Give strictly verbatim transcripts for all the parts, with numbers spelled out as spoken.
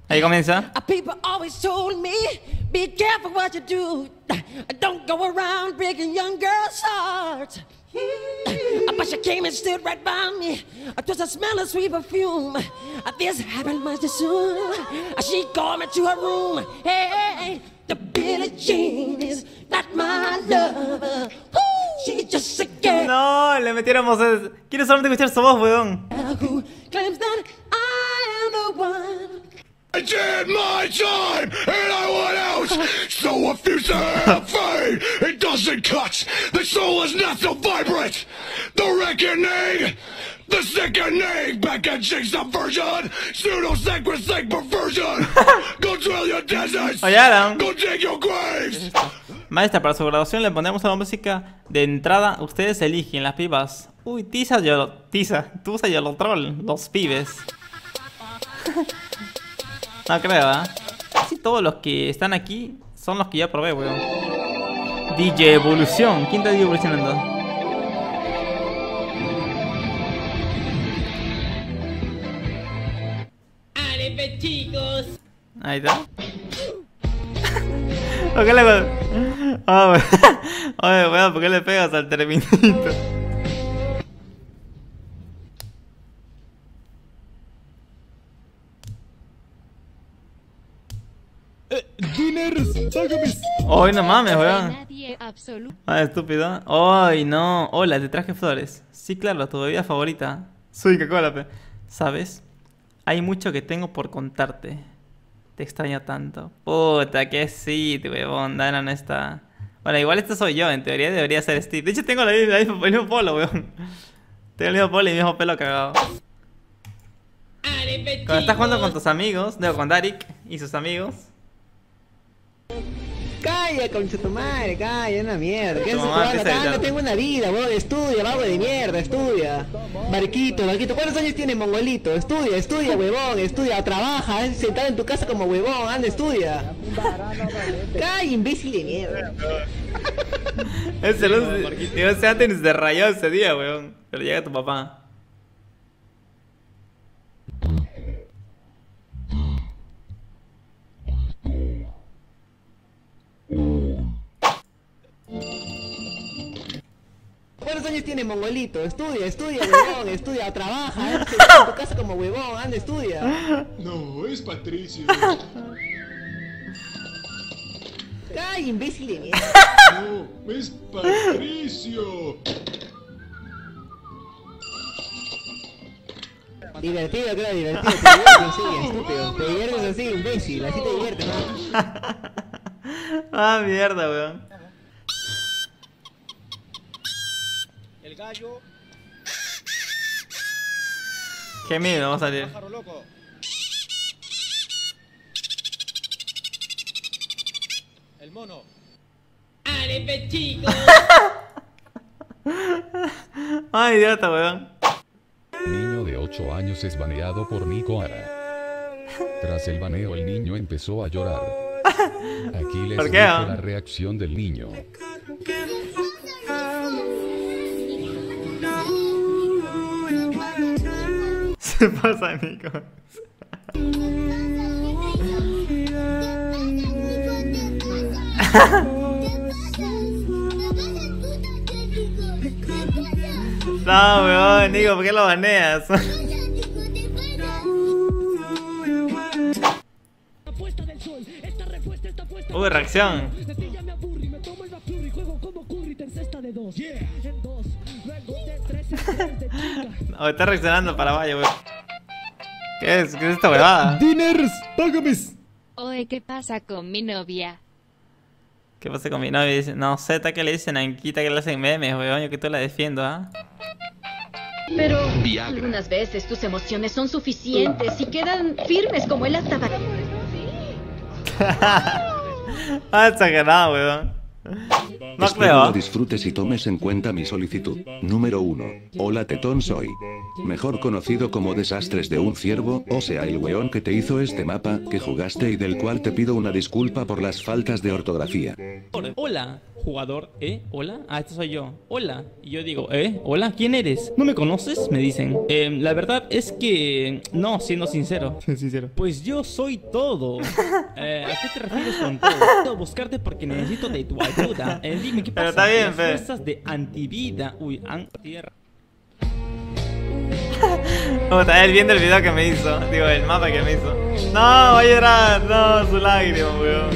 Ahí comienza. People always told me, be careful what you do. Don't go around breaking young girls' hearts. But she came and stood right by me. Just a smell of sweet perfume. This happened much too soon. She called me to her room. Hey, the Billie Jean is not my lover. She just a girl. No, le metieron voces. Quiero solamente escuchar su voz, weón. Who claims that I am the one. I did my time and I went out. So if you say fade, it doesn't cut. The soul is not so vibrant. The reckoning, the sickening, packaging subversion, pseudo sacrosanct perversion. Go drill your deserts. Oyeron. Go dig your graves. Maestra, para su graduación le ponemos una música de entrada. Ustedes eligen las pibas. Uy, Tiza, yo, Tiza, Tusa y el troll, los pibes. No creo, ¿eh? Casi todos los que están aquí son los que ya probé, weón. D J Evolución. ¿Quién está D J evolucionando? Arepe, chicos. Ahí está. ¿Por qué le pegas? Oh, oye, weón, ¿por qué le pegas al terminito? Ay, no mames, weón. Ah, estúpido. Ay, no. Hola, te traje flores. Sí, claro, tu bebida favorita. Soy Coca-Cola, pe. ¿Sabes? Hay mucho que tengo por contarte. Te extraño tanto. Puta, que sí, weón. Dana no está. Bueno, igual este soy yo. En teoría debería ser Steve. De hecho, tengo la misma, el mismo polo, weón. Tengo el mismo polo y el mismo pelo cagado. Cuando estás jugando con tus amigos, digo, con Darik y sus amigos. Calla, concha tu madre, calla, una mierda. ¿Qué Tu haces mamá jugando? empieza a Acá gritar. no tengo una vida, weón. Estudia, vago de mierda, estudia. Barquito, Barquito. ¿Cuántos años tiene Mongolito? Estudia, estudia, huevón, estudia. Trabaja, anda sentado en tu casa como huevón, anda, estudia. Calla, imbécil de mierda. Ese no se, digo, ese antes se rayó ese día, weón. Pero llega tu papá. ¿Cuántos años tiene Mongolito? Estudia, estudia, huevón, estudia. Trabaja, anda sentado en tu casa como huevón, anda, estudia. No, es Patricio. Calla, imbécil de mierda. No, es Patricio. Divertido, creo, divertido. Te diviertes así, estúpido. Te diviertes así, imbécil. Así te diviertes, ¿no? Ah, mierda, weón. El gallo, Qué miedo va a salir. pájaro loco. El mono. Arepe, chicos. Ay, idiota, weón. Niño de ocho años es baneado por Nico Ara. Tras el baneo el niño empezó a llorar. Aquí les ¿Por qué, dejo ah? la reacción del niño. Se pasa, Nico. No, weón, Nico, ¿por qué lo baneas? Uy, reacción. Oh, está reaccionando para vaya, weón. ¿Qué es? ¿Qué es esta huevada? Diners, págames. Oye, ¿qué pasa con mi novia? ¿Qué pasa con mi novia? Dice, no sé, está que le dicen a Anquita que le hacen memes, weón. Yo que tú la defiendo, ¿ah? Pero algunas veces tus emociones son suficientes y quedan firmes como el acta. Ah, exagerado, weón. No Espero creo. lo disfrutes y tomes en cuenta mi solicitud. Número uno. Hola tetón soy. Mejor conocido como Desastres de un Ciervo, o sea el weón que te hizo este mapa, que jugaste y del cual te pido una disculpa por las faltas de ortografía. Hola, jugador, ¿eh? ¿Hola? Ah, este soy yo. Hola. Y yo digo, ¿eh? ¿Hola? ¿Quién eres? ¿No me conoces? Me dicen. Eh, la verdad es que... No, siendo sincero. Sincero. Pues yo soy todo. Eh, ¿A qué te refieres con todo? Puedo buscarte porque necesito de tu ayuda. Eh, dime, ¿qué pasa? Pero está bien, Las fe. fuerzas de antivida. Uy, antitierra. Puta, él viendo el video que me hizo. Digo, el mapa que me hizo. No, va a llorar. No, su lágrima, weón.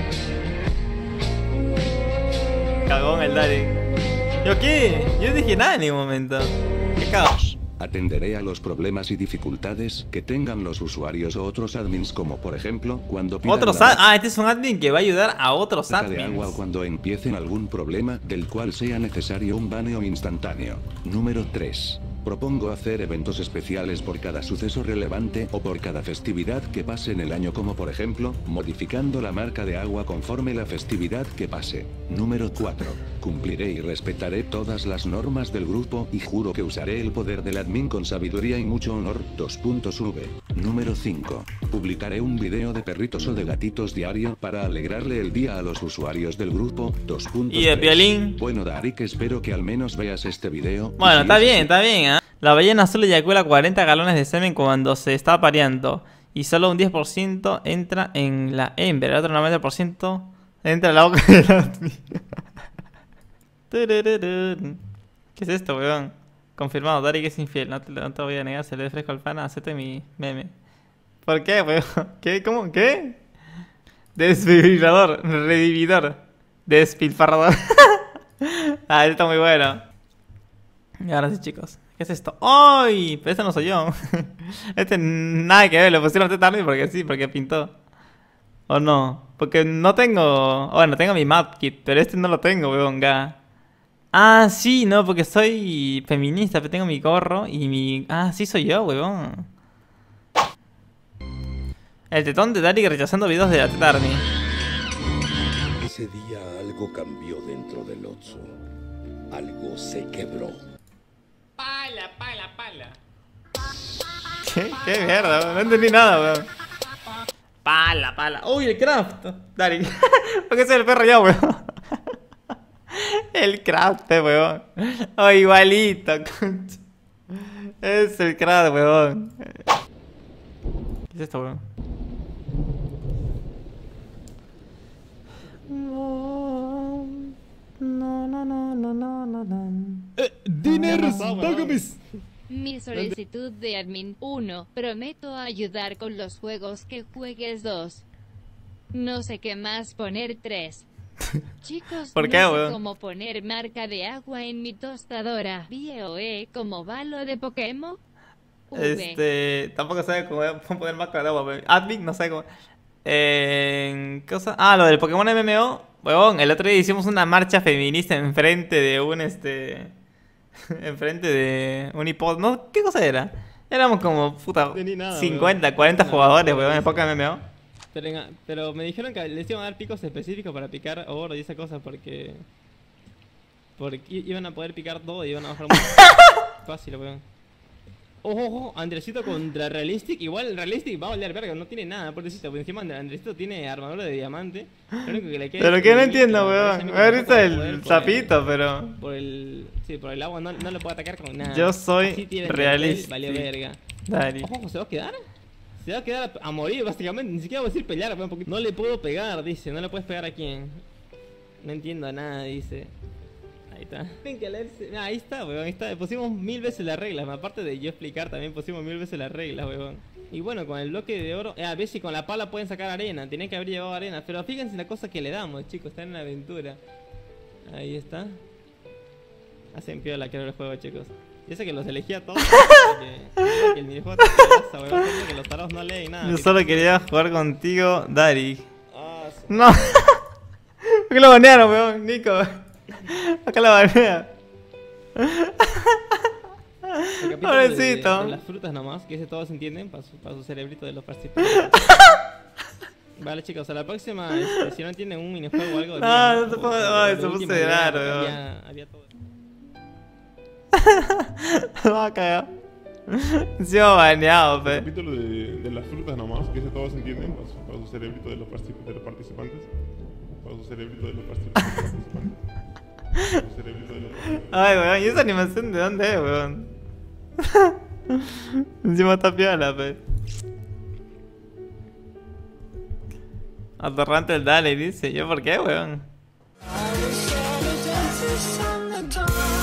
Cagón el Dari. ¿Yo qué? Yo no dije nada en ningún momento. ¿Qué caos? Atenderé a los problemas y dificultades que tengan los usuarios o otros admins, como por ejemplo cuando pidan Otros la ad- Ah, este es un admin que va a ayudar a otros marca de agua admins. cuando empiecen algún problema del cual sea necesario un baneo instantáneo. Número tres. Propongo hacer eventos especiales por cada suceso relevante o por cada festividad que pase en el año, como por ejemplo, modificando la marca de agua conforme la festividad que pase. Número cuatro. Cumpliré y respetaré todas las normas del grupo y juro que usaré el poder del admin con sabiduría y mucho honor. Dos puntos V. Número cinco. Publicaré un video de perritos o de gatitos diario para alegrarle el día a los usuarios del grupo. Dos puntos ¿Y el violín? Bueno, Darik, espero que al menos veas este video. Bueno, Y está si es bien, así, está bien, ¿eh? La ballena azul eyacula cuarenta galones de semen cuando se está pareando. Y solo un diez por ciento entra en la hembra. El otro noventa por ciento entra en la boca de la Turururun. ¿Qué es esto, weón? Confirmado, Dari que es infiel. No te, no te voy a negar, se le ofrezco al pana. Acepte mi meme. ¿Por qué, weón? ¿Qué? ¿Cómo? ¿Qué? Desfibrilador, revividor, despilfarrador. Ah, esto está muy bueno. Y ahora sí, chicos. ¿Qué es esto? ¡Ay! Pero este no soy yo. Este nada que ver, lo pusieron este tarde porque sí, porque pintó. ¿O no? Porque no tengo... Bueno, tengo mi map kit, pero este no lo tengo, weón, ga. Ah, sí, no, porque soy feminista, pero tengo mi gorro y mi... Ah, sí soy yo, weón. El tetón de Darik rechazando videos de la Teta Army. Ese día algo cambió dentro del Otso. Algo se quebró. Pala, pala, pala. ¿Qué? ¿Qué mierda, weón? No entendí nada, weón. Pala, pala. Uy, el craft. Darik. ¿Por qué soy el perro ya, weón? El craft, weón. Oh, igualito, concha. Es el craft, weón. ¿Qué es esto, weón? No, no, no, no, no, no, no. Eh, Diners, Dagamis. Mi solicitud de admin uno. Prometo ayudar con los juegos que juegues dos. No sé qué más poner tres. Chicos, ¿Por no qué, sé weón? cómo poner marca de agua en mi tostadora. B O E como balo de Pokémon. V. Este. Tampoco sabe cómo poner marca de agua, weón. Admin, no sabe cómo. Eh, ¿Qué cosa? Ah, lo del Pokémon M M O. Weón, el otro día hicimos una marcha feminista enfrente de un este. Enfrente de un hipódromo. No, ¿qué cosa era? Éramos como, puta, No entendí nada, cincuenta, weón. cuarenta No, jugadores, no, weón, en no. Pokémon M M O. Pero, en- pero me dijeron que les iban a dar picos específicos para picar oro y esa cosa porque... Porque i- iban a poder picar todo y iban a bajar muy fácil, weón. Ojo, ojo, Andresito contra Realistic. Igual Realistic va a valer verga, no tiene nada, pobrecito. Porque encima Andre- Andresito tiene armadura de diamante. Lo único que le queda Pero es que no el entiendo, nitro, weón. parece a mí Me da que risa no el puede poder sapito, pero. Por el... Sí, por el agua no, no le puede atacar con nada. Yo soy Así tiene el realista. nivel, Valió verga. Dari. Ojo, ¿se va a quedar? Se va a quedar a morir, básicamente. Ni siquiera voy a decir pelear, weón, porque no le puedo pegar, dice. No le puedes pegar a quién. No entiendo nada, dice. Ahí está. Tienen que leerse. Ah, ahí está, weón. Ahí está. Pusimos mil veces las reglas. Aparte de yo explicar, también pusimos mil veces las reglas, weón. Y bueno, con el bloque de oro. Eh, a ver si con la pala pueden sacar arena. Tienen que haber llevado arena. Pero fíjense la cosa que le damos, chicos. Está en la aventura. Ahí está. Hacen piola, creo, el juego, chicos. Y eso que los elegía todos. Que, que el minijuego te pasa, weón. Siento que los taros no leen nada. Yo que- solo quería jugar contigo, Dari. Ah, sí. No. ¿Por qué lo banearon, weón? Nico. Acá lo banearon. El capítulo Pobrecito. De, de las frutas nomás, que ese todos entienden, para su, para su cerebrito de los participantes. Vale, chicos, a la próxima, este, si no entienden un minijuego o algo... No, digan, no te o- puedo- o- ay, de se puso última a llorar, idea, weón. había, había todo. Me va a cagar. Encima baneado, pe. capítulo de, de las frutas nomás, que ese todos entienden, para su, para su cerebrito de los, particip- de los participantes. Ay, weón, ¿y esa animación de dónde es, weón? Encima está piola, pe. Atorrante el Dale, dice. ¿Yo por qué, weón? I was all the dances on the dawn.